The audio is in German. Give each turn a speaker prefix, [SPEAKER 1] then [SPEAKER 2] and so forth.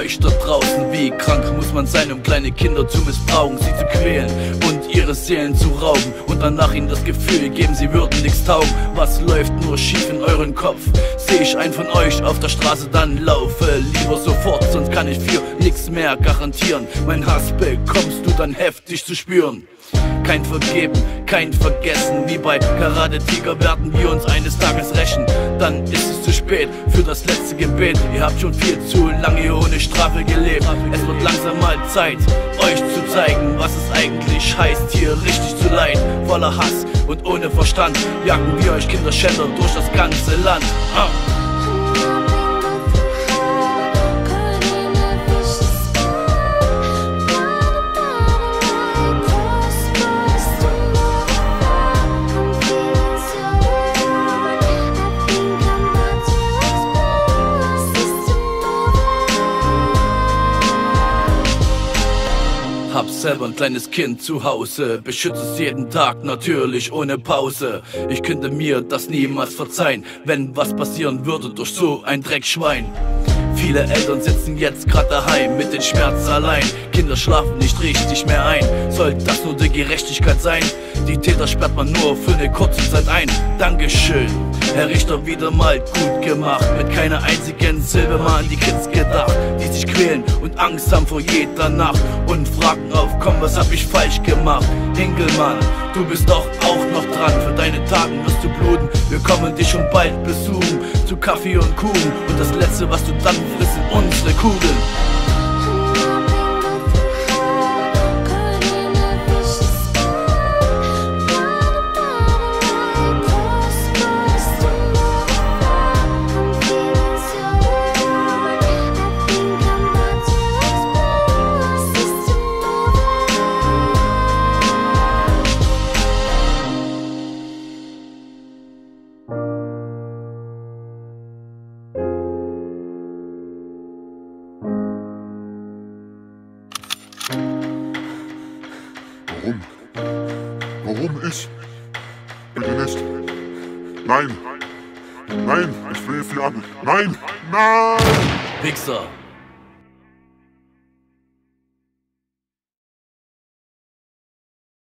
[SPEAKER 1] euch da draußen. Wie krank muss man sein, um kleine Kinder zu missbrauchen, sie zu quälen und ihre Seelen zu rauben und danach ihnen das Gefühl geben, sie würden nichts taugen. Was läuft nur schief in euren Kopf? Seh ich einen von euch auf der Straße, dann laufe lieber sofort, sonst kann ich für nichts mehr garantieren. Mein Hass bekommst du dann heftig zu spüren. Kein Vergeben, kein Vergessen, wie bei Karate Tiger werden wir uns eines Tages rächen. Dann ist es zu spät für das letzte Gebet. Ihr habt schon viel zu lange hier ohne Strafe gelebt. Es wird langsam mal Zeit, euch zu zeigen, was es eigentlich heißt, hier richtig zu leiden. Voller Hass und ohne Verstand jagen wir euch Kinderschänder durch das ganze Land. Hab selber ein kleines Kind zu Hause, beschütze es jeden Tag, natürlich ohne Pause. Ich könnte mir das niemals verzeihen, wenn was passieren würde durch so ein Dreckschwein. Viele Eltern sitzen jetzt grad daheim mit den Schmerzen allein. Kinder schlafen nicht richtig mehr ein. Soll das nur die Gerechtigkeit sein? Die Täter sperrt man nur für eine kurze Zeit ein. Dankeschön, Herr Richter, wieder mal gut gemacht. Mit keiner einzigen Silbe mal an die Kids gedacht, die sich quälen und Angst haben vor jeder Nacht und Fragen aufkommen, was hab ich falsch gemacht? Hinkelmann, du bist doch auch noch dran. Für deine Taten wirst du bluten. Wir kommen dich schon bald besuchen zu Kaffee und Kuchen. Und das Letzte, was du dann frisst, sind unsere Kugeln.
[SPEAKER 2] Warum? Warum ich? Bitte nicht. Nein. Nein, ich will Flamme. Nein. Nein!
[SPEAKER 1] Wichser.